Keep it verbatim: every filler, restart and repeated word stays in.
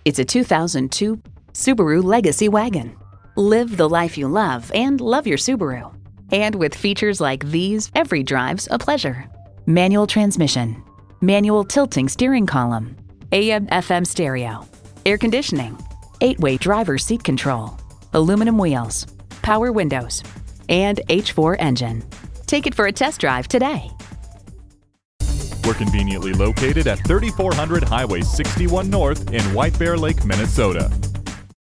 It's a two thousand two Subaru Legacy Wagon. Live the life you love and love your Subaru. And with features like these, every drive's a pleasure. Manual transmission, manual tilting steering column, A M F M stereo, air conditioning, eight-way driver's seat control, aluminum wheels, power windows, and H four engine. Take it for a test drive today. We're conveniently located at thirty-four hundred Highway sixty-one North in White Bear Lake, Minnesota.